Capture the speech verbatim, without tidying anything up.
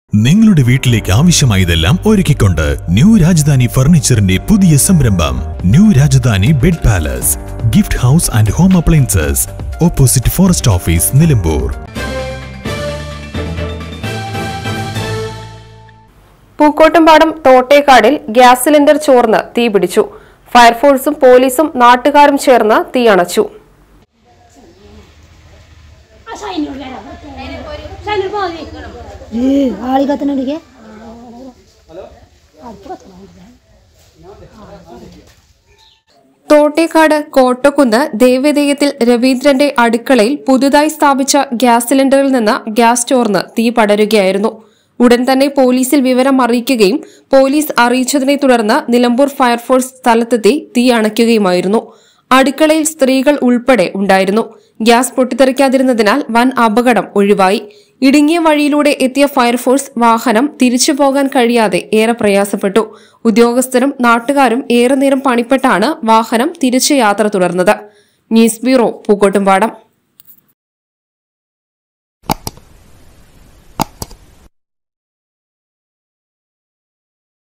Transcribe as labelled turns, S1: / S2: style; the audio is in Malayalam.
S1: നിങ്ങളുടെ വീട്ടിലേക്ക് ആവശ്യമായതെല്ലാം ഒരുക്കിക്കൊണ്ട് ന്യൂ രാജധാനി ഫർണിച്ചറിന്റെ പുതിയ സംരംഭം new Rajdhani bed palace gift house and home appliances opposite forest office Nilambur.
S2: Pookkottumpadam തോട്ടേക്കാടിൽ ഗ്യാസ് സിലിണ്ടർ ചോർന്ന് തീപിടിച്ചു. ഫയർഫോഴ്സും പോലീസും നാട്ടുകാരും ചേർന്ന് തീയണച്ചു. തോട്ടേക്കാട് കോട്ടക്കുന്ന് ദേവദേയത്തിൽ രവീന്ദ്രന്റെ അടുക്കളയിൽ പുതുതായി സ്ഥാപിച്ച ഗ്യാസ് സിലിണ്ടറിൽ നിന്ന് ഗ്യാസ് ചോർന്ന് തീ പടരുകയായിരുന്നു. ഉടൻ തന്നെ പോലീസിൽ വിവരം അറിയിക്കുകയും പോലീസ് അറിയിച്ചതിനെ തുടർന്ന് നിലമ്പൂർ ഫയർഫോഴ്സ് സ്ഥലത്തെത്തി തീ അണയ്ക്കുകയുമായിരുന്നു. അടുക്കളയിൽ സ്ത്രീകൾ ഉൾപ്പെടെ ഉണ്ടായിരുന്നു. ഗ്യാസ് പൊട്ടിത്തെറിക്കാതിരുന്നതിനാൽ വൻ അപകടം ഒഴിവായി. ഇടുങ്ങിയ വഴിയിലൂടെ എത്തിയ ഫയർഫോഴ്സ് വാഹനം തിരിച്ചു പോകാൻ കഴിയാതെ ഏറെ പ്രയാസപ്പെട്ടു. ഉദ്യോഗസ്ഥരും നാട്ടുകാരും ഏറെ നേരം പണിപ്പെട്ടാണ് വാഹനം തിരിച്ചു യാത്ര തുടർന്നത്. News bureau, Pookkottumpadam.